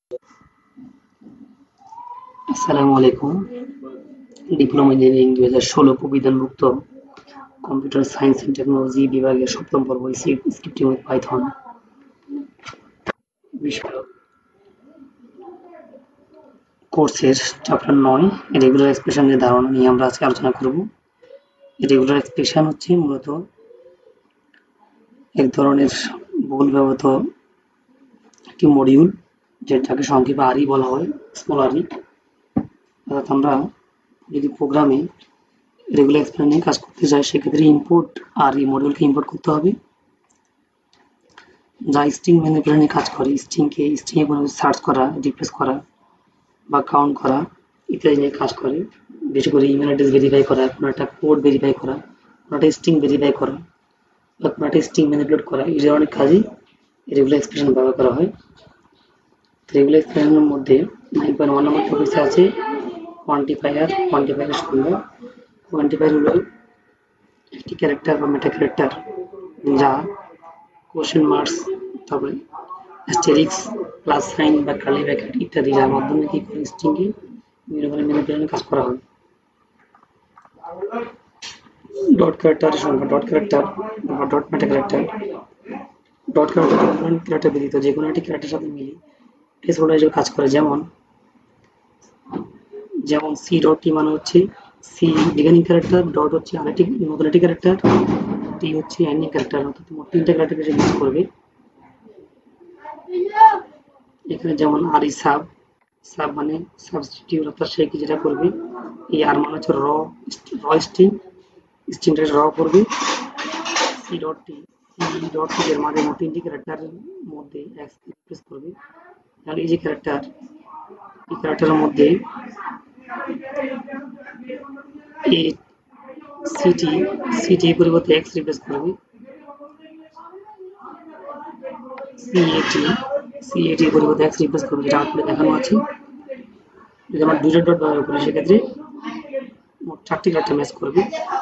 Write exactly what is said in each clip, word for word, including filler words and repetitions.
আসসালামু আলাইকুম। Diploma engineering দুই হাজার ষোলো প্রবিধানভুক্ত কম্পিউটার সায়েন্স অ্যান্ড টেকনোলজি বিভাগের সপ্তম পর্ব স্ক্রিপ্টিং উইথ পাইথন বিষয়ক কোর্সের চ্যাপ্টার নয় রেগুলার এক্সপ্রেশনের ধারণা নিয়ে আমরা আজকে আলোচনা করব। রেগুলার এক্সপ্রেশন হচ্ছে মূলত এক ধরনের বহুল ব্যবহৃত একটি মডিউল, যেটাকে সংক্ষেপে আরই বলা হয়, স্মল আরই। অর্থাৎ আমরা যদি প্রোগ্রামে রেগুলার এক্সপ্রেশন নিয়ে কাজ করতে চাই, সেক্ষেত্রে ইম্পোর্ট আর এই মডিউলকে ইম্পোর্ট করতে হবে, যা স্ট্রিং ম্যানিপুলেশন নিয়ে কাজ করে। স্ট্রিংকে স্ট্রিংয়ে কোনো সার্চ করা, রিপ্লেস করা বা কাউন্ট করা ইত্যাদি নিয়ে কাজ করে। বিশেষ করে ইমেল অ্যাড্রেস ভেরিফাই করা, কোনো একটা কোড ভেরিফাই করা, কোনো একটা স্ট্রিং ভেরিফাই করা বা কোনো একটা স্ট্রিং ম্যানিপুলেট করা, এই ধরনের কাজেই রেগুলার এক্সপ্রেশন ব্যবহার করা হয়। রেগুলার এক্সপ্রেশনের মধ্যে নাইন পয়েন্ট ওয়ান নম্বর টপিক্সে আছে কোয়ান্টিফায়ার। কোয়ান্টিফায়ারের সংজ্ঞা: কোয়ান্টিফায়ার হলো একটি ক্যারেক্টার বা মেটা ক্যারেক্টার যা কোশ্চেন মার্কস, তারপরে অ্যাস্টেরিক্স, প্লাস সাইন বা কার্লি ব্র্যাকেট ইত্যাদি, যার মাধ্যমে কি করে স্ট্রিংকে বিভিন্ন ধরনের ম্যানিপুলেশনের কাজ করা হয়। ডট ক্যারেক্টারের সংখ্যা: ডট ক্যারেক্টার বা dot meta character. Dot character different character ব্যতীত যে কোনো একটি ক্যারেক্টারের সাথে মিলে প্লেসহোল্ডার হিসেবে কাজ করে। যেমন যেমন সি ডট টি মানে হচ্ছে সি বিগিনিং ক্যারেক্টার, ডট হচ্ছে আরেকটি নতুন একটি ক্যারেক্টার, টি হচ্ছে এন্ডিং ক্যারেক্টার, অর্থাৎ মোট তিনটা ক্যারেক্টারকে সে ইউজ করবে। এখানে যেমন আর ই সাব, সাব মানে সাবস্টিটিউট, অর্থাৎ সে কি যেটা করবে। এই আর মানে হচ্ছে র র স্ট্রিং, স্ট্রিংটা র করবে। C dot T, C dot T এর মাঝে মোট তিনটি ক্যারেক্টারের মধ্যে এক্স রিপ্লেস করবে। তাহলে এই যে ক্যারেক্টার, এই ক্যারেক্টারের মধ্যে এই সিটি সিটি এর পরিবর্তে এক্স রিপ্লেস করবে। সিএটি সিএটি এর পরিবর্তে এক্স রিপ্লেস করবে, যেটা আউটপুটে দেখানো আছে। যদি আমরা দুইটা ডট ব্যবহার করি, সেক্ষেত্রে মোট চারটি ক্যারেক্টার ম্যাচ করবে।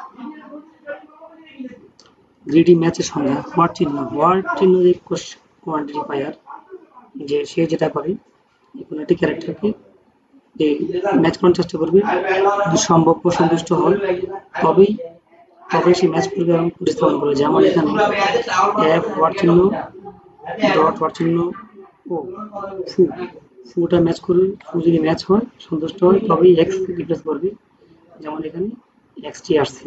গ্রিডি ম্যাচের সংজ্ঞা: হোয়াট চিহ্ন: হোয়াট চিহ্ন যে কোয়ান্টিফায়ার, যে সে যেটা করে কোনো একটি ক্যারেক্টারকে যে ম্যাচ করার চেষ্টা করবে, যদি সম্ভব সন্তুষ্ট হয় তবেই তবে সে ম্যাচ করবে এবং প্রতিস্থাপন করবে। যেমন এখানে এফ হোয়াট চিহ্ন ডট হোয়াট চিহ্ন ও ফু ফুটা ম্যাচ করবে। ফু যদি ম্যাচ হয়, সন্তুষ্ট হয়, তবেই এক্স রিপ্লেস করবে। যেমন এখানে এক্স টি আসছে।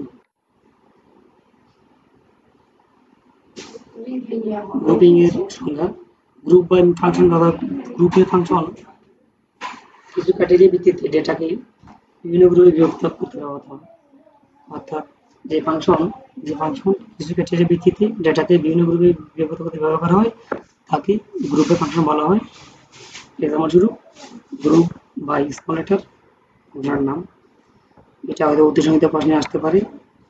গ্রুপিং এর সংজ্ঞা: গ্রুপ বা ফাংশন ব্যবহার গ্রুপের ফাংশন কিছু ক্রাইটেরিয়া ভিত্তিতে ডেটাকে বিভিন্ন গ্রুপে বিভক্ত করতে ব্যবহৃত হয়। অর্থাৎ যে ফাংশন যে ফাংশন কিছু ক্রাইটেরিয়া ভিত্তিতে ডেটাকে বিভিন্ন গ্রুপে বিভক্ত করতে ব্যবহার করা হয়, তাকে গ্রুপের ফাংশন বলা হয়। এক্সাম্পল স্বরূপ গ্রুপ বা স্মল লেটার ফাংশনের নাম। এটা হয়তো উদ্দেশ্যনিত প্রশ্নে আসতে পারে।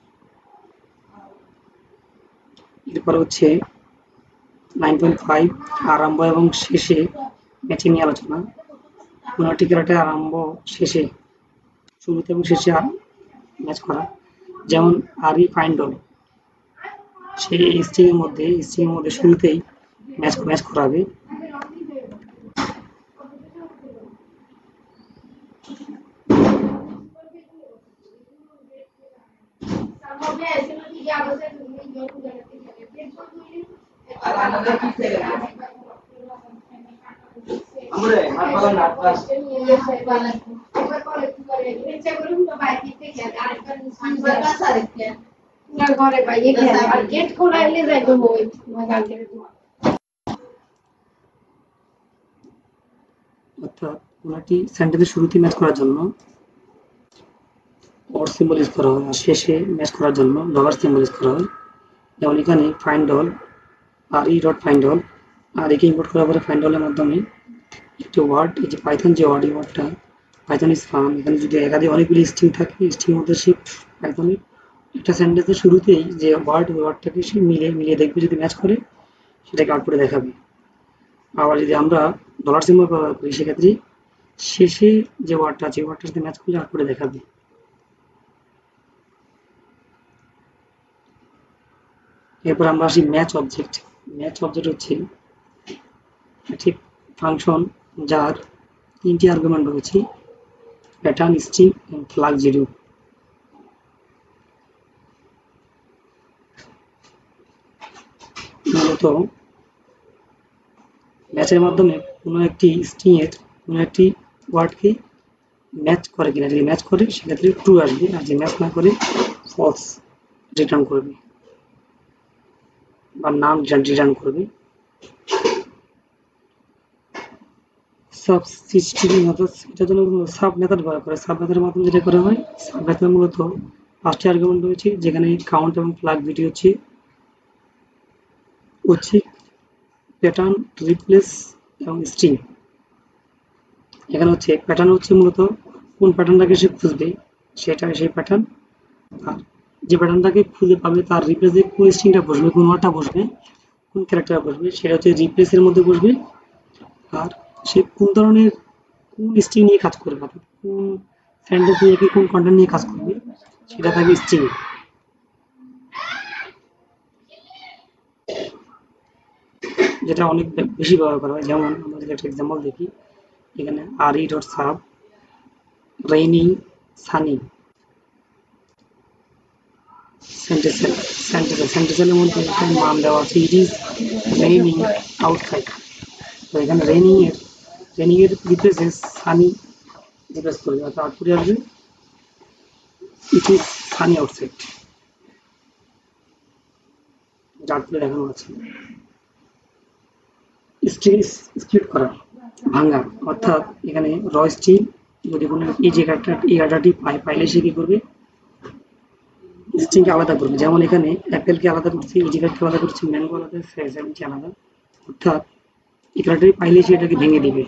এরপর হচ্ছে নাইন পয়েন্ট ফাইভ আরম্ভ এবং শেষে ম্যাচিং নিয়ে আলোচনা। কোনো একটি ক্যারেক্টার আরম্ভ শেষে শুরুতে এবং শেষে ম্যাচ করা। যেমন আরই ফাইন্ড অল, সে স্ট্রিং এর মধ্যে স্ট্রিং এর মধ্যে শুরুতেই ম্যাচ ম্যাচ করাবে। অর্থাৎ কোনো একটি সেন্টেন্সের শুরুতে ম্যাচ করার জন্য অর সিম্বল ইউজ করা হয়, আর শেষে ম্যাচ করার জন্য ডলার সিম্বল ইউজ করা হয়। যেমন এখানে find all, R E dot find all, আর একে ইম্পোর্ট করার পরে ফাইন্ড অলের মাধ্যমে একটি ওয়ার্ড, এই যে পাইথন যে ওয়ার্ড, এই ওয়ার্ডটা পাইথন ইজ ফান, এখানে যদি একাধিক অনেকগুলি স্ট্রিং থাকে, স্ট্রিং মধ্যে সে পাইথনের একটা সেন্টেন্সের শুরুতেই যে ওয়ার্ড, ওই ওয়ার্ডটাকে সে মিলিয়ে মিলিয়ে দেখবে, যদি ম্যাচ করে সেটাকে আউটপুটে দেখাবে। আবার যদি আমরা ডলার সিম্বল ব্যবহার করি, সেক্ষেত্রে শেষে যে ওয়ার্ডটা আছে, ওয়ার্ডটার সাথে ম্যাচ করলে আউটপুটে দেখাবে। এরপর আমরা আসি ম্যাচ অবজেক্ট। ম্যাচ অবজেক্ট হচ্ছে একটি ফাংশন যার তিনটি আর্গুমেন্ট রয়েছে, প্যাটার্ন, স্ট্রিং এবং ফ্ল্যাগ জিরো। মূলত ম্যাচের মাধ্যমে কোনো একটি স্ট্রিং এর কোনো একটি ওয়ার্ডকে ম্যাচ করে কিনা, যদি ম্যাচ করে সেক্ষেত্রে ট্রু আসবে, আর যদি ম্যাচ না করে ফলস রিটার্ন করবে বা নাম রিটার্ন করবে। সাব সিস্টেম অর্থাৎ এটার জন্য সাব মেথড ব্যবহার করে। সাব মেথডের মাধ্যমে যেটা করা হয়, সাব মেথড মূলত পাঁচটি আর্গুমেন্ট রয়েছে, যেখানে কাউন্ট এবং ফ্ল্যাগ দুটি হচ্ছে হচ্ছে প্যাটার্ন, রিপ্লেস এবং স্ট্রিং। এখানে হচ্ছে প্যাটার্ন হচ্ছে মূলত কোন প্যাটার্নটাকে সে খুঁজবে সেটা, সেই প্যাটার্ন। আর যে প্যাটার্নটাকে খুঁজে পাবে তার রিপ্লেসে কোন স্ট্রিংটা বসবে, কোন ওয়ার্ডটা বসবে, কোন ক্যারেক্টার বসবে, সেটা হচ্ছে রিপ্লেসের মধ্যে বসবে। আর সে কোন ধরনের কোন স্ট্রিং নিয়ে কাজ করবে, অর্থাৎ কোন সেন্টেন্স নিয়ে কি কোন কন্টেন্ট নিয়ে কাজ করবে সেটা থাকে স্ট্রিং। যেটা অনেক বেশি ব্যবহার করা হয়। যেমন আমরা যদি একটা এক্সাম্পল দেখি, এখানে R E dot sub raining sunny সেন্টেন্সেল সেন্টেন্সেল সেন্টেন্সেলের মধ্যে একটা মান দেওয়া আছে, ইট ইজ রেইনিং আউটসাইড। তো এখানে রেইনিং এর রেইনিং এর রিপ্লেসে সানি রিপ্লেস করবে, অর্থাৎ আউটপুটে আসবে ইট ইজ সানি আউটসাইড, যেটা আউটপুটে দেখানো আছে। স্ট্রিং স্প্লিট করা, ভাঙা, অর্থাৎ এখানে র স্ট্রিং যদি কোনো এই জায়গাটা এই ডাটাটি পায়, পাইলে সে কি করবে, স্ট্রিংকে আলাদা করবে। যেমন এখানে অ্যাপেলকে আলাদা করছে, ইজিকাটকে আলাদা করছে, ম্যাঙ্গো আলাদা, ফ্রেজেন্টকে আলাদা। অর্থাৎ এই ডাটাটি পাইলে সে এটাকে ভেঙে দিবে।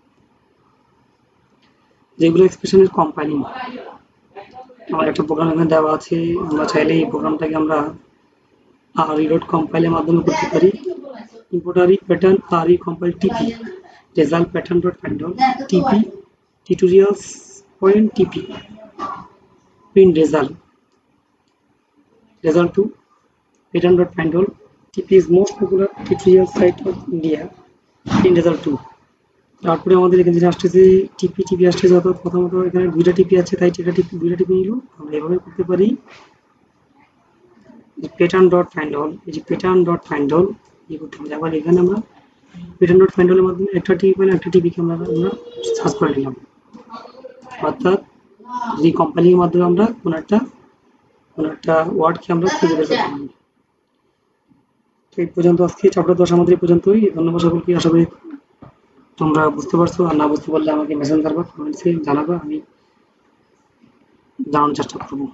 যেগুলো এক্সপ্রেশনের কম্পাইলিং, আমার একটা প্রোগ্রাম এখানে দেওয়া আছে, আমরা চাইলে এই প্রোগ্রামটাকে আমরা আর ই ডট কম্পাইলের মাধ্যমে করতে পারি। import re pattern re compile tp result pattern dot find all tp tutorials point tp print result result to pattern dot find all tp is most popular tutorial site of India, print result two। তারপরে আমাদের এখানে যেটা আসতেছে টিপি টিপি আসতেছে, অর্থাৎ প্রথমত এখানে দুইটা টিপি আছে, তাই এটা টিপি দুইটা টিপি নিল। আমরা এভাবে করতে পারি, প্যাটার্ন ডট ফাইন্ড অল, এই যে প্যাটার্ন ডট ফাইন্ড অল এই করতে হবে। আবার এখানে আমরা প্যাটার্ন ডট ফাইন্ড অলের মাধ্যমে একটা টিপি পেলে একটা টিপিকে আমরা আমরা সার্চ করে নিলাম, অর্থাৎ রিকম্পাইলিং এর মাধ্যমে আমরা কোনো একটা কোনো একটা ওয়ার্ডকে আমরা খুঁজে বের করতে পারি। তো এই পর্যন্ত আজকে চ্যাপ্টার দশ আমাদের এই পর্যন্তই। ধন্যবাদ সকলকে, আশা করি তোমরা বুঝতে পারছো। আর না বুঝতে পারলে আমাকে মেসেজ করবা, কমেন্টসে জানাবা, আমি জানানোর চেষ্টা করবো।